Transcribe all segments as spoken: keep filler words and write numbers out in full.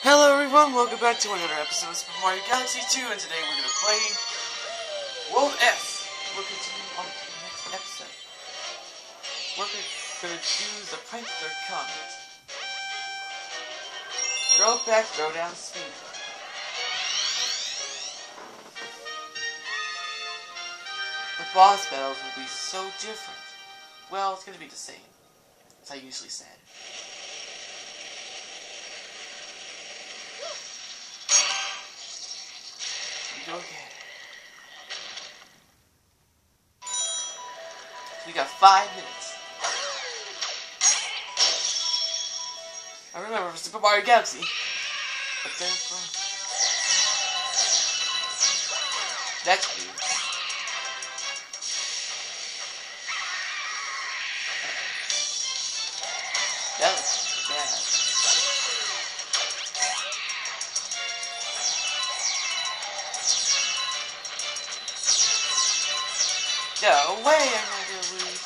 Hello everyone, welcome back to another episode of Super Mario Galaxy two, and today we're gonna play World S. We'll continue on to the next episode. We're gonna choose the Prankster Comet. Throw back, throw down, speed. The boss battles will be so different. Well, it's gonna be the same, as I usually said. Go again. We got five minutes. I remember from Super Mario Galaxy. But then from that's weird. That was bad. No way I'm not gonna lose.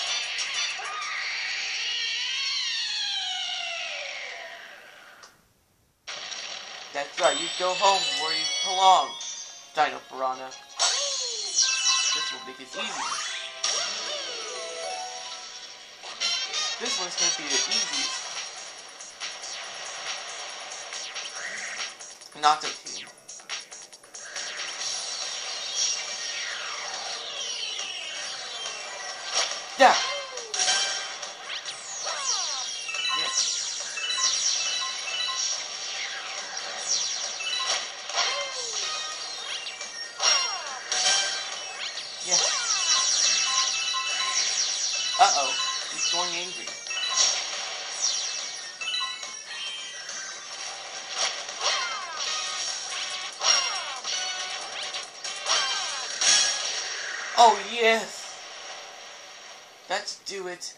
That's right, you go home where you belong, Dino Piranha. This will make it easy. This one's gonna be the easiest. Not okay. Yeah. Yes. Yeah. Uh-oh. He's going angry. Oh, yes. Let's do it.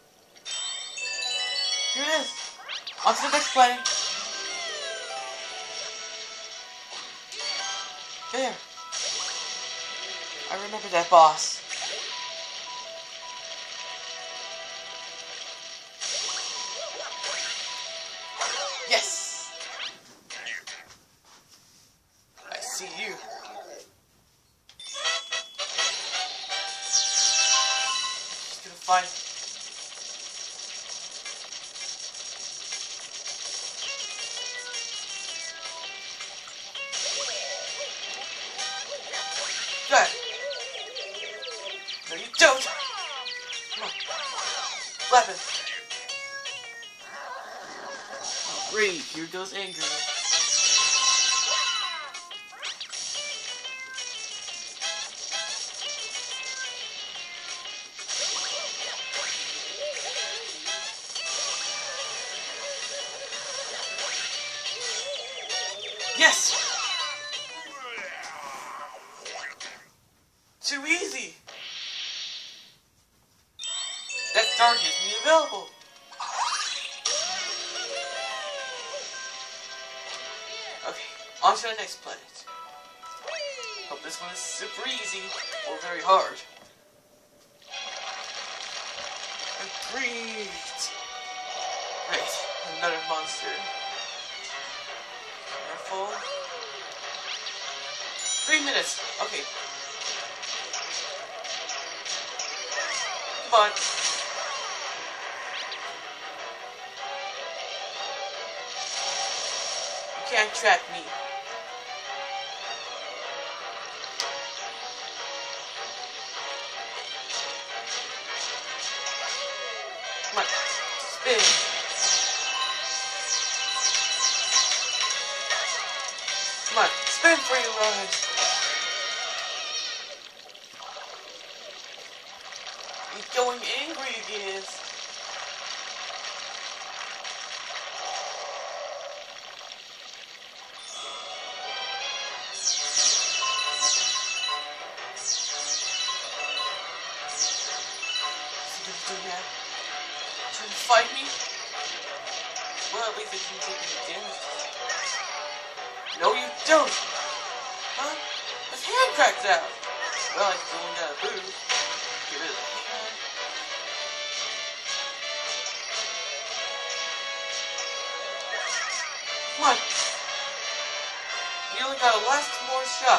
Here it is. On to the next play. There. I remember that boss. Yes. I see you. Fine. Good. No, you don't. Come on. Weapon. Oh, great. Here goes anger. Yes! Too easy! That star gives me available! Okay, on to the next planet. Hope this one is super easy, or very hard. Great! Great, another monster. Careful. Three minutes. Okay. Come on. You can't track me. Come on. Spin. Come on, spin for your lives. He's going angry again. Is he gonna do that? Trying to fight me? Well, at least it didn't take any damage. No, you don't! Huh? His hand cracked out! Well, I still got a boo. Get rid of the hand. Come on. We only got a last more shot.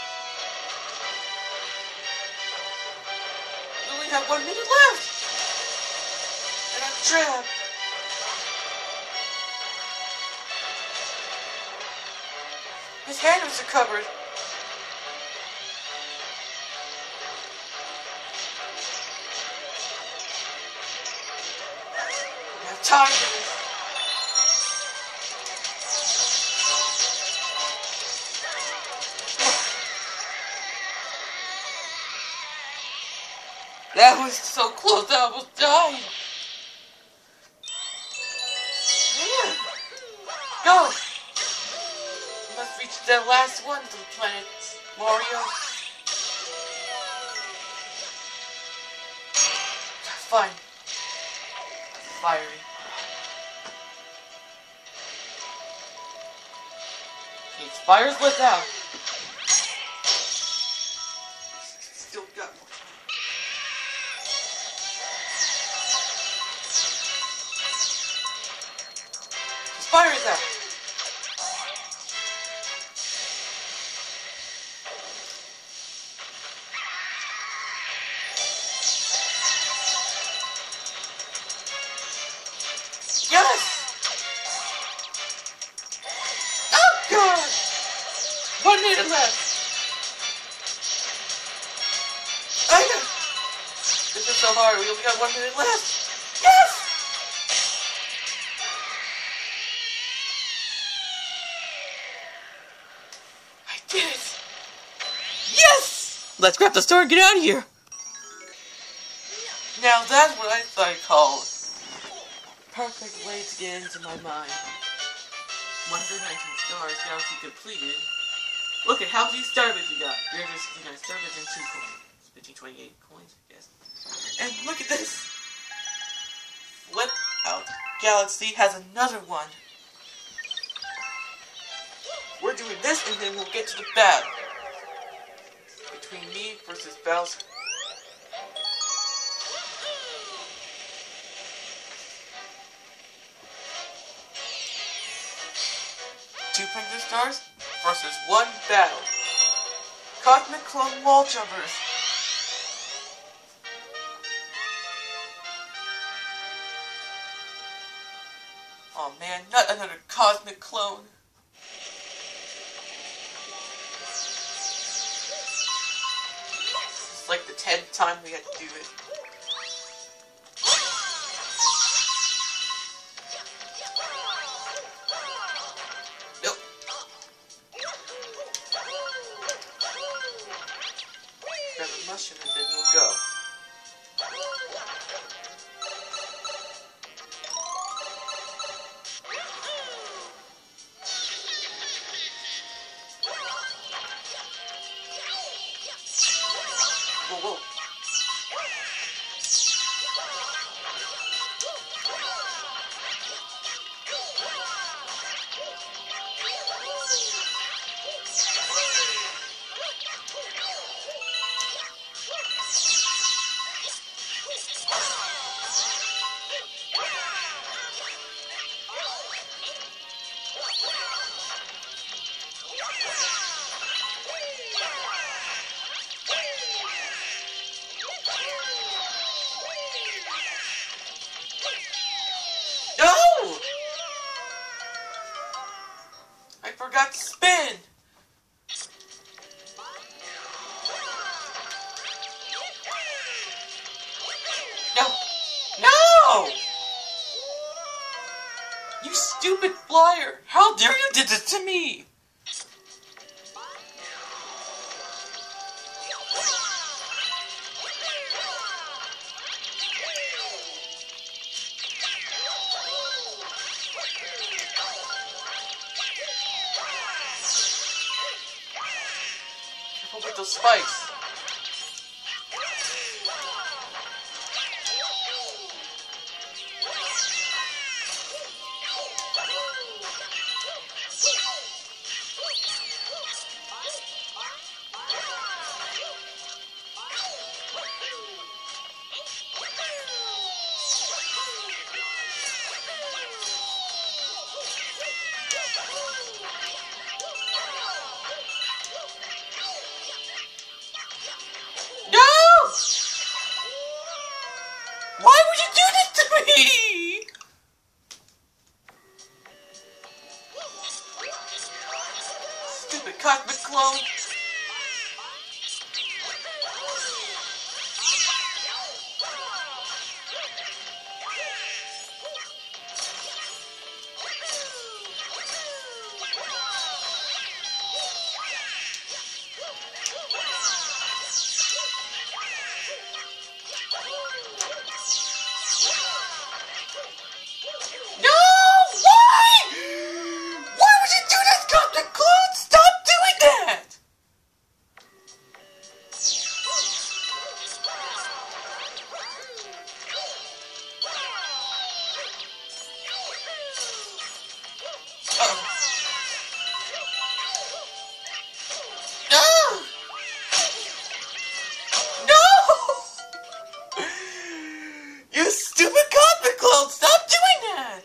We only have one minute left. And I'm trapped. His hand was recovered. I have time for this. That was so close, I almost died. Man. Go! We must reach that last one to the planet, Mario. Fine. Fiery. Okay, fire's lit out. Still got one. Fire is out. Yes! Oh God! One minute left. Oh, yeah. This is so hard. We only got one minute left. Yes! Did it! Yes! Let's grab the store and get out of here! Now that's what I thought I called perfect way to get into my mind. one hundred nineteen stars, galaxy completed. Look at how many star bits we got. three hundred sixty-nine star bits and two coins. fifteen twenty-eight coins, I guess. And look at this! Flip Out Galaxy has another one. We're doing this, and then we'll get to the battle between me versus Bowser. Two Princess Stars versus one battle. Cosmic Clone Wall Jumpers. Oh man, not another Cosmic Clone. Like the tenth time we had to do it. Nope. Grab a mushroom and then we'll go. Whoa, whoa. Forgot to spin! No! No! You stupid flyer! How dare you do this to me! With those spikes. No! No! You stupid comic clone! Stop doing that!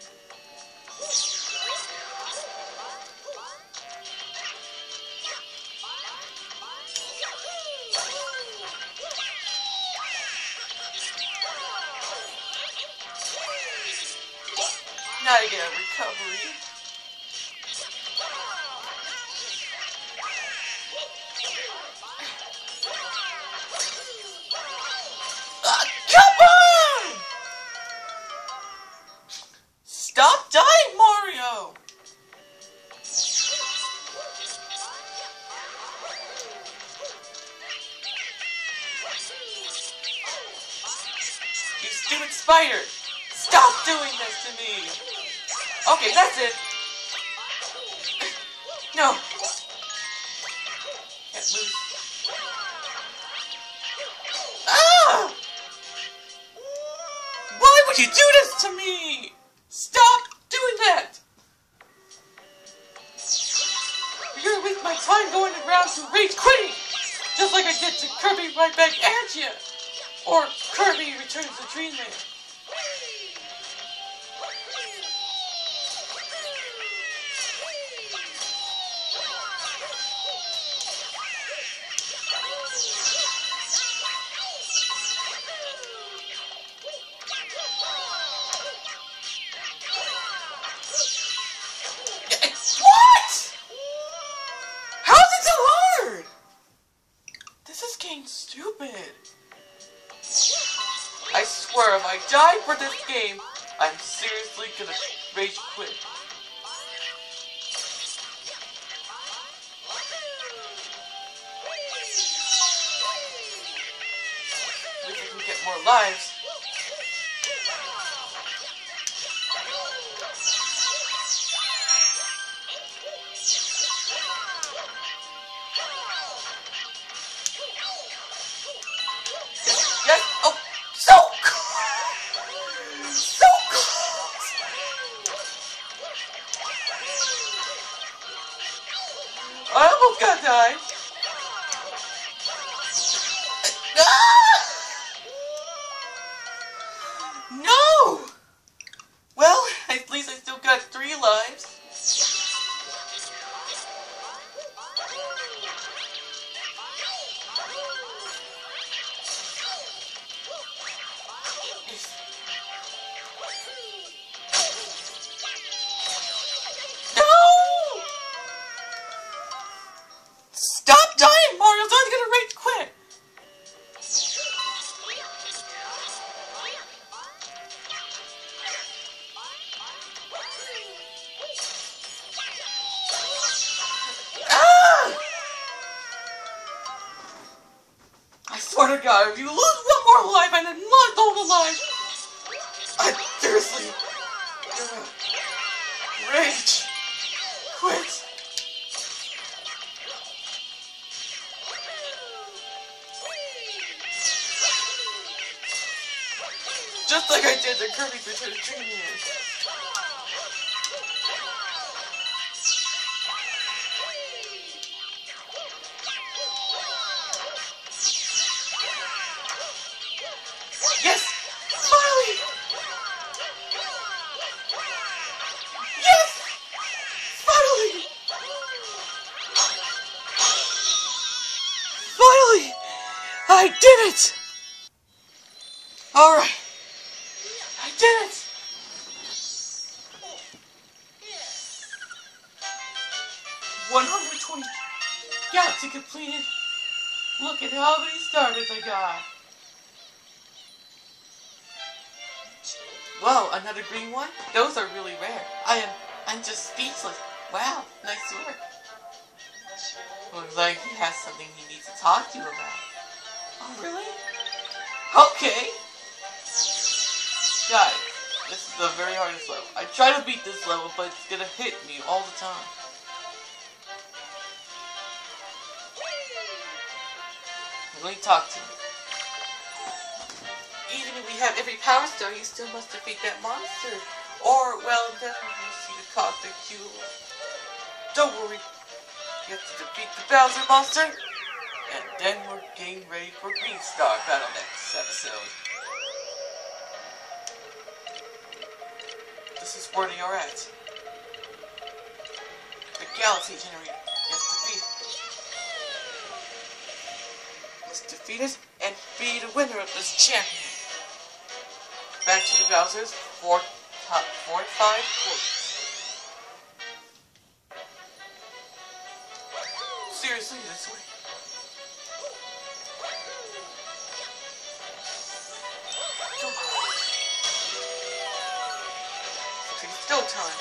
Now I get a recovery. Ah, come on! Stop dying, Mario! You stupid spider! Stop doing this to me! Okay, that's it. No. Can't lose. Ah! Why would you do this to me? Stop doing that! You're gonna waste my time going around to rage quitting, just like I did to Kirby Right Back at Ya, or Kirby Returns to Dreamland. What? How is it so hard? This is getting stupid. I swear if I die for this game, I'm seriously gonna rage quit. At least I can get more lives. Yes! Oh! So close! So close! I almost got died. Ah! No! Well, at least I still got three lives. Stop dying, Mario! I'm gonna rage quit! Ah! I swear to God, if you lose one more life and then lost all the lives, I seriously gonna rage quit. Just like I did to Kirby's Return to Dreamland. Yes! Finally! Yes! Finally! Finally! I did it! Alright. I did it! one hundred twenty galaxy completed. Look at how many stars I got. Whoa, another green one? Those are really rare. I am, I'm just speechless. Wow, nice work. Looks like he has something he needs to talk to you about. Oh, really? Okay. Guys, this is the very hardest level. I try to beat this level, but it's gonna hit me all the time. Let me talk to him. Even if we have every power star, you still must defeat that monster. Or, well, then we'll see the Cosmic Cube. Don't worry. You have to defeat the Bowser monster. And then we're getting ready for Green Star Battle next episode. This is where they are at. The Galaxy Generator. Let's defeat it. Let's defeat it and be the winner of this champion. Back to the Bowser's four, top four, five, four. Seriously, this way. Still time.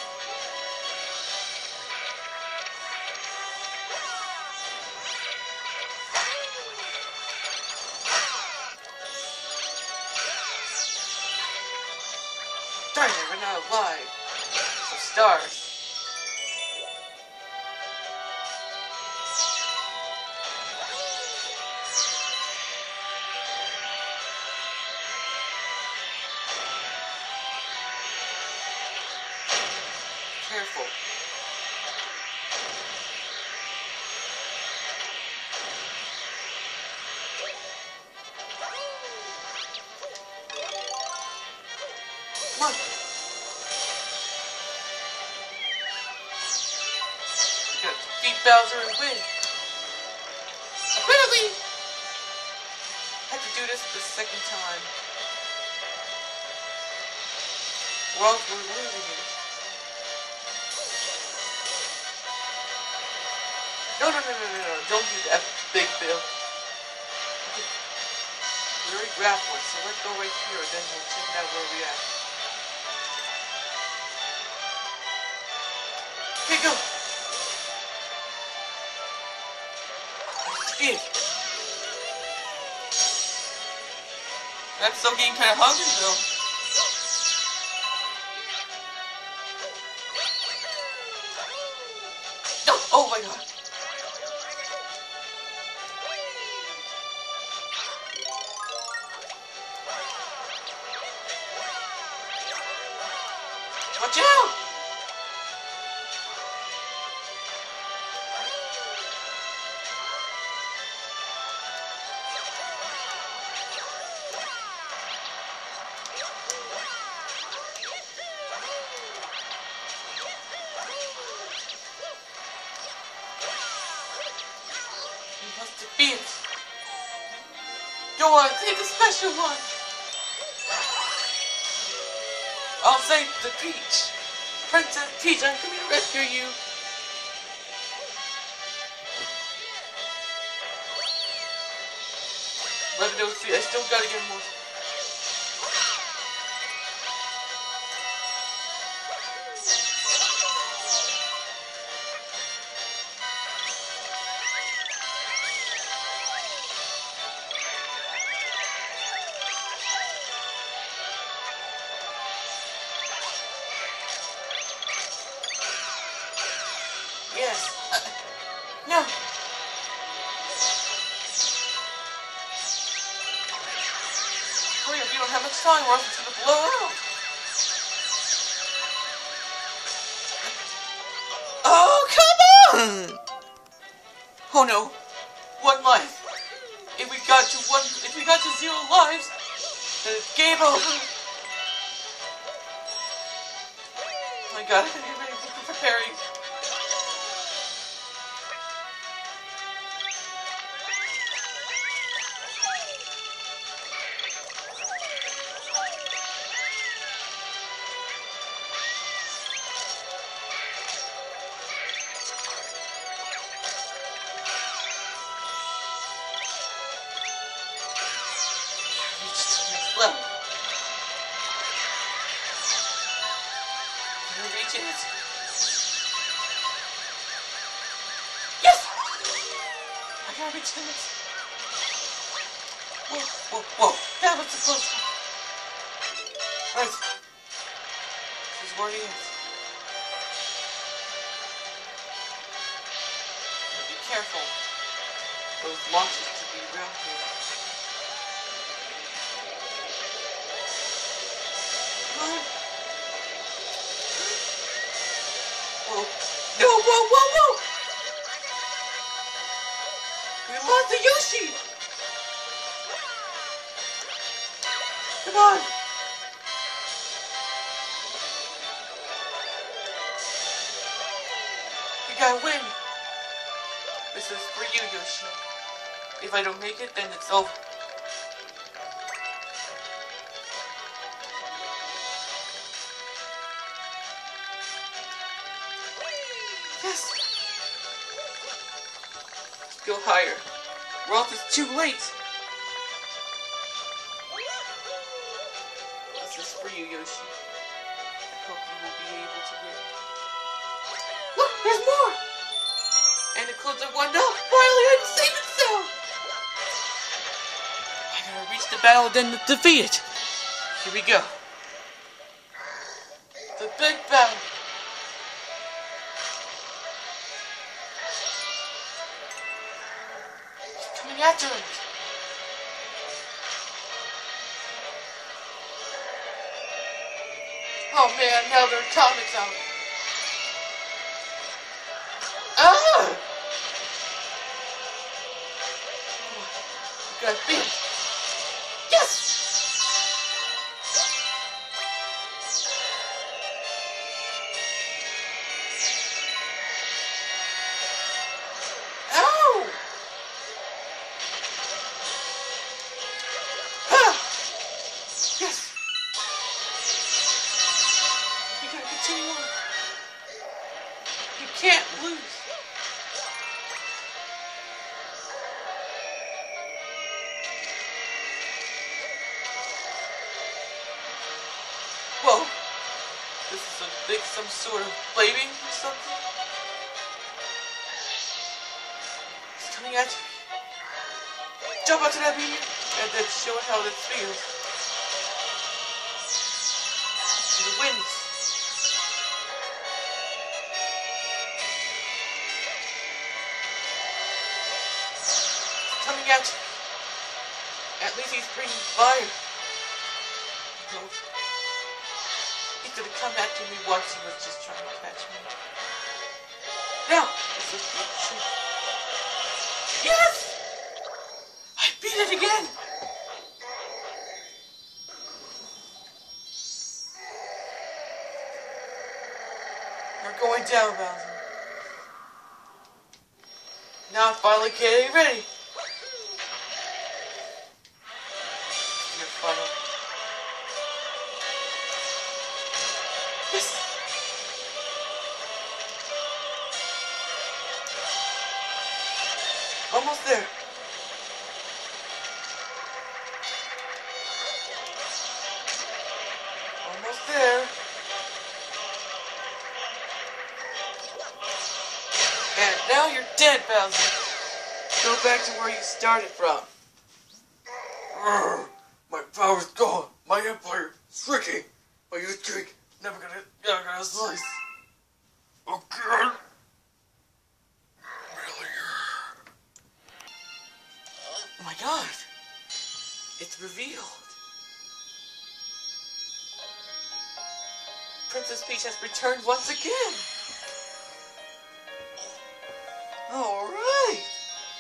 Darn it, we're not alive. Some stars. Careful. Come on. We gotta defeat Bowser and win. Apparently, I have to do this the second time. Or else we're losing it. No, no, no, no, no, no, don't do that, Big Bill. Okay. We already grabbed one, so let's go right here, and then we'll check out where we at. Okay, go! Speed! I'm still getting kind of hungry, though. No! Oh my god! Watch out! You must defeat it. Go on, take the special one. I'll save the Peach. Princess Peach, I'm coming to rescue you. Let me know, see, I still gotta get more. Yes. Uh, no. Hurry up, you don't have much time, or else it's gonna blow out. Oh, come on! Oh no. One life. If we got to one, if we got to zero lives, then it's game over. Oh my god, I gotta get ready for preparing. Level. Can we reach it? Yes! I gotta reach the next. Whoa, whoa, whoa. That was the close one. Right. This is where he is. Now be careful. Those launches to be around here. Master Yoshi! Come on! You gotta win! This is for you, Yoshi. If I don't make it, then it's over. Yes! Let's go higher. Or else it's too late! This is for you, Yoshi. I hope you will be able to win. Look! There's more! And it includes a one up! Finally, I didn't save it so! I gotta reach the battle then defeat it! Here we go. The big battle! Coming after it. Oh man, now there are comics out. Ah! You gotta beat it. Yes! Ow! Yes! You gotta continue on. You can't lose. Whoa. This is a big, some sort of blaming or something. It's coming at you. Jump onto that beam and then show it how this feels. The winds. It's coming at you. At least he's bringing fire. No. He's gonna come after me once he was just trying to catch me. Now, this is the truth. Yes! I beat it again! We're going down, Bowser. Now I'm finally getting ready. Your final. Yes! Almost there. Almost there. And now you're dead, Bowser. Go back to where you started from. Urgh, my power's gone. My empire shrinking. My youth drink never gonna, never gonna slice. Again? Really? Oh my god. It's revealed. Princess Peach has returned once again. Alright.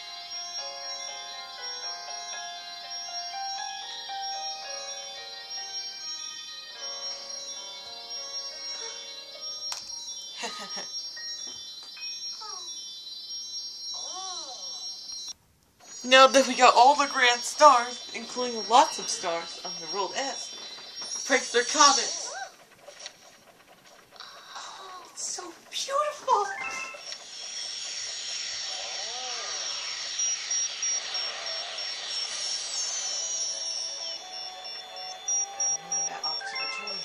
Now that we got all the grand stars, including lots of stars on the World S, Prankster comments. Oh, it's so beautiful. Moving that off to the toy.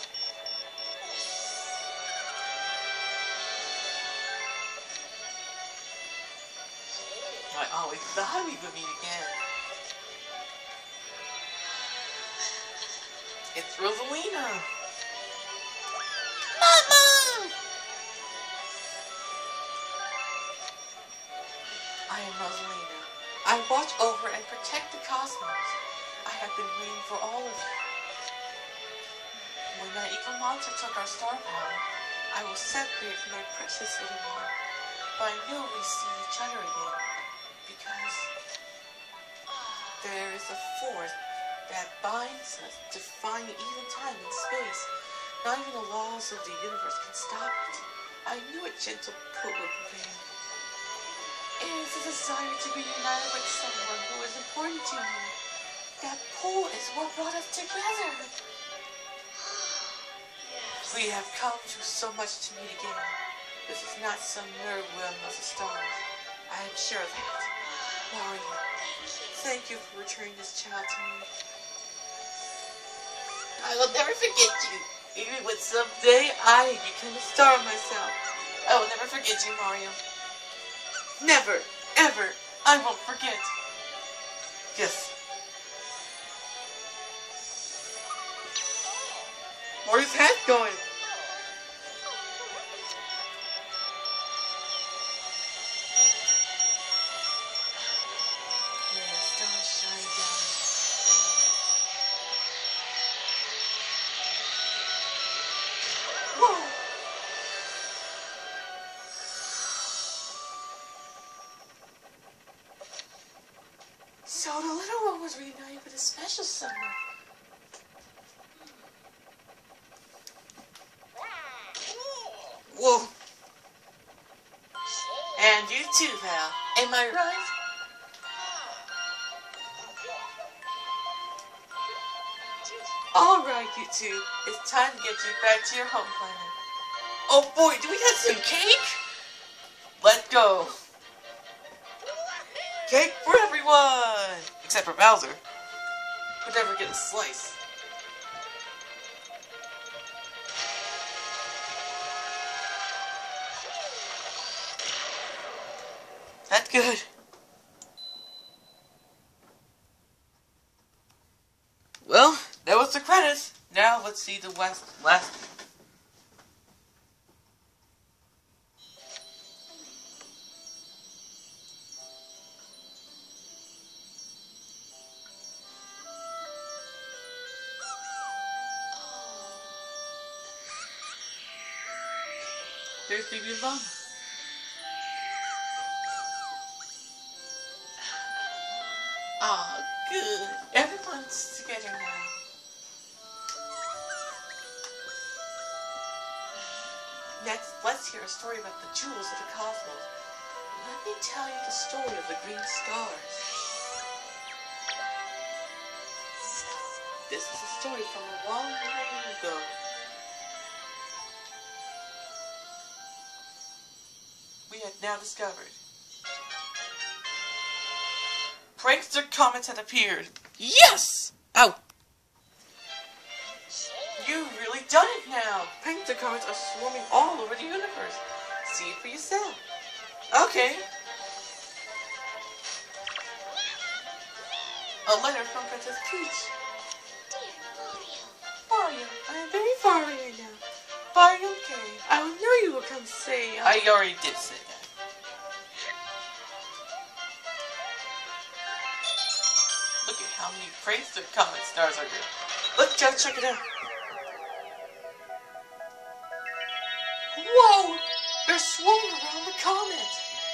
I always thought we would meet again. It's Rosalina. Mama! I am Rosalina. I watch over and protect the cosmos. I have been waiting for all of you. When that evil monster took our star power, I was separated from my precious little one. But I know we see each other again. Because there is a force that binds us, defying even time and space. Not even the laws of the universe can stop it. I knew a gentle pull would prevail. It is a desire to be united with someone who is important to me. That pull is what brought us together. Yes. We have come through so much to meet again. This is not some mere whim of the stars. I am sure of that. Mario, thank you for returning this child to me. I will never forget you. Even when someday I become a star myself, I will never forget you, Mario. Never, ever, I won't forget. Yes. Where's his head going? May the stars shine down. Whoa! So the little one was reunited with a special someone. Whoa. And you too, pal. Am I right? Alright, you two. It's time to get you back to your home planet. Oh boy, do we have some cake? Let's go. Cake for everyone! Except for Bowser. Who'd never get a slice. That's good. Well, that was the credits. Now let's see the last last. There's Baby Mama. Oh, good. Everyone's together now. Next, let's hear a story about the jewels of the cosmos. Let me tell you the story of the green stars. This is a story from a long time ago. We had now discovered. Prankster Comets had appeared. Yes! Ow! You've really done it now! Prankster Comets are swarming all over the universe. See it for yourself. Okay. A letter from Princess Peach. Dear Mario. Mario, I am very far away now. But okay. I knew you would come say. I already did say that. Look at how many Prankster Comet stars are here. Let's go check it out. Whoa! They're swarming around the comet.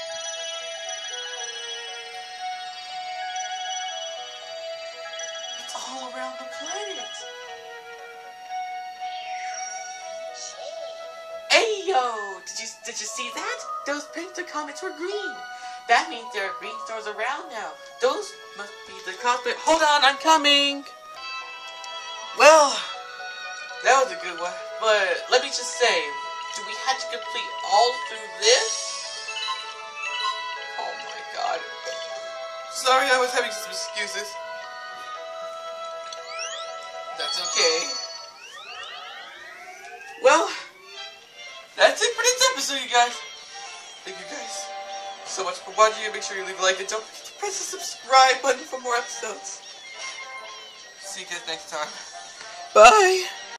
It's all around the planet. Ayo! Did you did you see that? Those Prankster Comets were green. That means there are green stars around now. Those must be the cosmic. Hold on, I'm coming. Well, that was a good one. But let me just say, do we have to complete all through this? Oh my god. Sorry, I was having some excuses. That's okay. Well, that's it for this episode, you guys. Thank you guys so much for watching. Make sure you leave a like and don't forget to press the subscribe button for more episodes. See you guys next time. Bye!